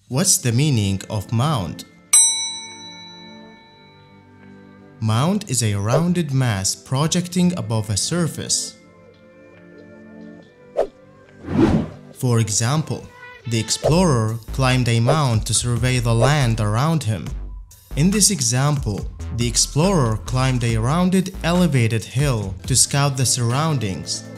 What's the meaning of mound? Mound is a rounded mass projecting above a surface. For example, the explorer climbed a mound to survey the land around him. In this example, the explorer climbed a rounded, elevated hill to scout the surroundings.